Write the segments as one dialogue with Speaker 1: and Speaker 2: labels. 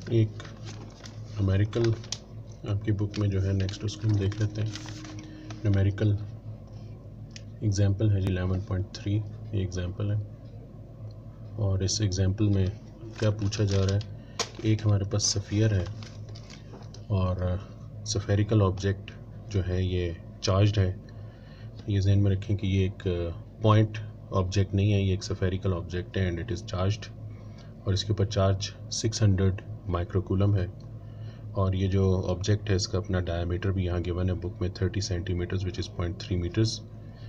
Speaker 1: एक न्यूमेरिकल आपकी बुक में जो है नेक्स्ट उसको हम देख लेते हैं। न्यूमेरिकल एग्जाम्पल है जी 11.3 ये एग्जाम्पल है। और इस एग्जाम्पल में क्या पूछा जा रहा है कि एक हमारे पास सफ़ियर है और सफ़ेरिकल ऑब्जेक्ट जो है ये चार्ज्ड है। ये ज़हन में रखें कि ये एक पॉइंट ऑब्जेक्ट नहीं है, ये एक सफ़ेरिकल ऑब्जेक्ट है एंड इट इज़ चार्ज्ड और इसके ऊपर चार्ज 600 माइक्रोकूलम है। और ये जो ऑब्जेक्ट है इसका अपना डायमीटर भी यहाँ गिवन है बुक में 30 सेंटीमीटर्स विच इज़ 0.3 मीटर्स।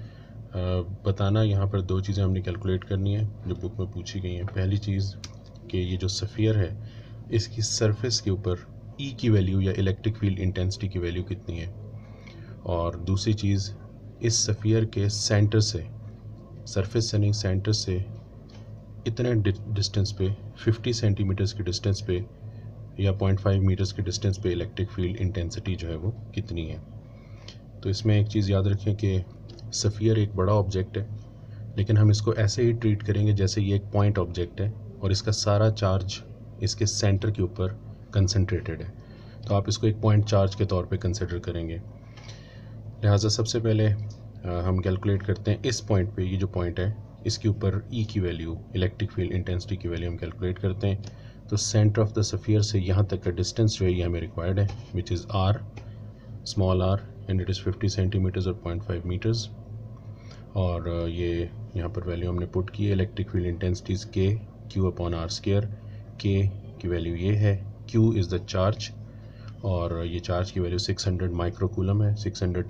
Speaker 1: बताना यहाँ पर दो चीज़ें हमने कैलकुलेट करनी है जो बुक में पूछी गई हैं। पहली चीज़ कि ये जो सफ़ियर है इसकी सरफेस के ऊपर ई की वैल्यू या इलेक्ट्रिक फील्ड इंटेंसिटी की वैल्यू कितनी है। और दूसरी चीज़ इस सफ़ियर के सेंटर से, सरफेस से नहीं सेंटर से इतने डिस्टेंस पे 50 सेंटीमीटर्स की डिस्टेंस पे या 0.5 मीटर्स की डिस्टेंस पे इलेक्ट्रिक फील्ड इंटेंसिटी जो है वो कितनी है। तो इसमें एक चीज़ याद रखें कि सफ़ियर एक बड़ा ऑब्जेक्ट है लेकिन हम इसको ऐसे ही ट्रीट करेंगे जैसे ये एक पॉइंट ऑब्जेक्ट है और इसका सारा चार्ज इसके सेंटर के ऊपर कंसंट्रेटेड है। तो आप इसको एक पॉइंट चार्ज के तौर पे कंसिडर करेंगे। लिहाजा सबसे पहले हम कैलकुलेट करते हैं इस पॉइंट पे, ये जो पॉइंट है इसके ऊपर ई की वैल्यू, इलेक्ट्रिक फील्ड इंटेंसिटी की वैल्यू हम कैलकुलेट करते हैं। तो सेंटर ऑफ द सफ़ियर से यहाँ तक का डिस्टेंस जो है ये हमें रिक्वायर्ड है which is R, small R and it is 50 centimetres और 0.5 मीटर्स। और ये यहाँ पर वैल्यू हमने पुट की है। Electric field intensities K Q upon R square, K की वैल्यू ये है, क्यू इज़ द चार्ज और ये चार्ज की वैल्यू 600 माइक्रोकूलम है,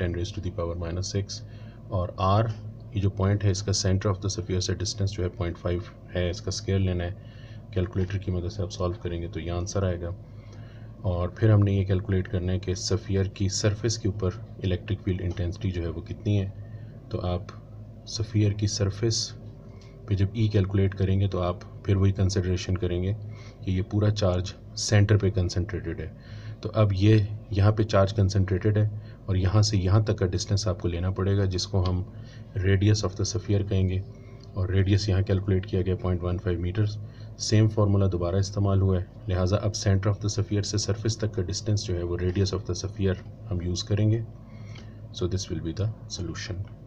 Speaker 1: 610⁻⁻⁶। और आर ये जो पॉइंट है इसका सेंटर ऑफ द सफ़ियर से डिस्टेंस जो है 0.5 है, इसका स्केयर लेना है। कैलकुलेटर की मदद से आप सॉल्व करेंगे तो ये आंसर आएगा। और फिर हमने ये कैलकुलेट करना है कि सफ़ियर की सरफेस के ऊपर इलेक्ट्रिक फील्ड इंटेंसिटी जो है वो कितनी है। तो आप सफ़ियर की सरफेस पे जब ई कैलकुलेट करेंगे तो आप फिर वही कंसिडरेशन करेंगे कि ये पूरा चार्ज सेंटर पे कंसंट्रेटेड है। तो अब ये यहाँ पे चार्ज कंसंट्रेटेड है और यहाँ से यहाँ तक का डिस्टेंस आपको लेना पड़ेगा जिसको हम रेडियस ऑफ द सफ़ियर कहेंगे। और रेडियस यहाँ कैलकुलेट किया गया 0.15 मीटर्स। सेम फार्मूला दोबारा इस्तेमाल हुआ है, लिहाजा अब सेंटर ऑफ द सफ़ियर से सरफेस तक का डिस्टेंस जो है वो रेडियस ऑफ द सफ़ियर हम यूज़ करेंगे। So this will be the solution.